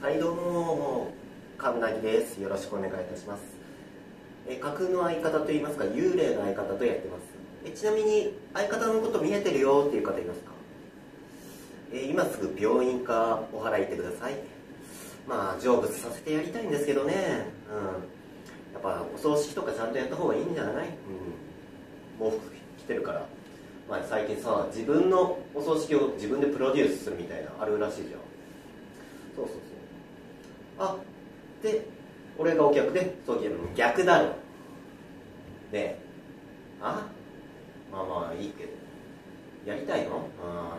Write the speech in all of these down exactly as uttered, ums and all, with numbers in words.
はい、どうも、神奈木です。よろしくお願いいたします。え架空の相方といいますか、幽霊の相方とやってます。えちなみに、相方のこと見えてるよっていう方いますか？え今すぐ病院かお祓い行ってください。まあ、成仏させてやりたいんですけどね。うん。やっぱ、お葬式とかちゃんとやった方がいいんじゃない？うん。毛服着てるから。まあ、最近さ、自分のお葬式を自分でプロデュースするみたいな、あるらしいじゃん。そうそうそう。あ、で、俺がお客で、そう、逆だろ。ねえ。あまあまあいいけど。やりたいの？ああ、分か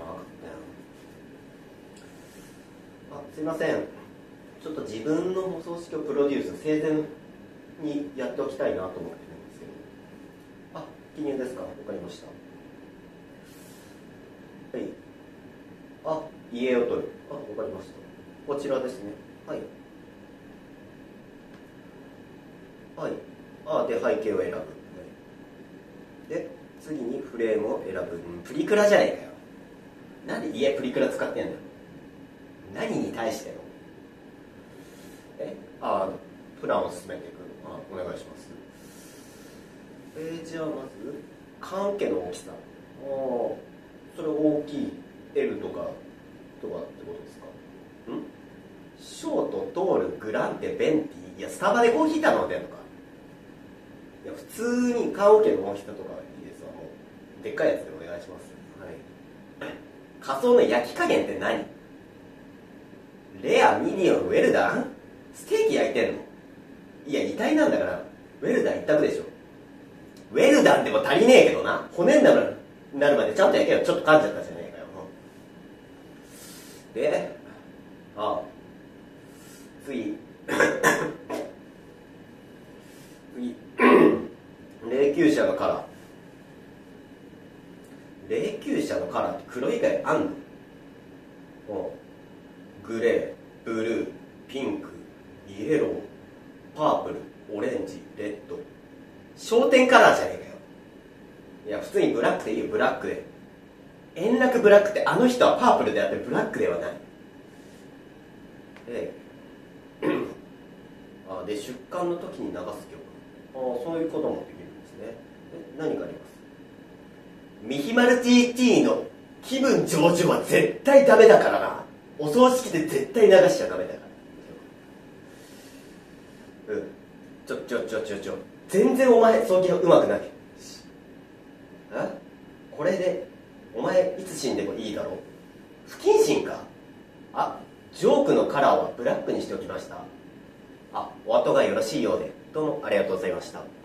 ったよ。あ、すいません。ちょっと自分のお葬式をプロデュース、生前にやっておきたいなと思ってるんですけど。あ、記入ですか？わかりました。はい。あ、家を取る。あ、わかりました。こちらですね。はい。はい。あ、で、背景を選ぶ。はい、で、次にフレームを選ぶ。プリクラじゃねえかよ。なんで家プリクラ使ってんだよ。何に対してのえあ、プランを進めていく。あ、お願いします。えー、じゃあまず、棺桶の大きさ。ああ、それ大きい エル とか、とかってことですか？んショート、トール、グランテ、ベンティ。いや、スタバでコーヒー頼んでんのか？いや、普通に棺桶の大きさとかいいですわ。もうでっかいやつでお願いします。はい。仮想の焼き加減って何？レア、ミディオン、ウェルダン？ステーキ焼いてんの？いや、遺体なんだからウェルダン一択でしょ。ウェルダンでも足りねえけどな。骨になるなるまでちゃんと焼けよ。ちょっと噛んじゃったじゃねえかよ。で、ああ次次霊柩車のカラー。霊柩車のカラーって黒以外あんの？グレー、ブルー、ピンク、イエロー、パープル、オレンジ、レッド。焦点カラーじゃねえかよ。いや、普通にブラックでいいよ。ブラックで。円楽ブラックってあの人はパープルであってブラックではない。であで出棺の時に流す曲。ああ、そういうこともできるんですね。え何かあります？ミヒマル ティーティー の気分上々は絶対ダメだからな。お葬式で絶対流しちゃダメだから。うん。ちょちょちょちょちょ。全然お前葬儀がうまくない。えこれでお前いつ死んでもいいだろう。不謹慎か？あ、ジョークのカラーはブラックにしておきました。あ、お後がよろしいようで。どうもありがとうございました。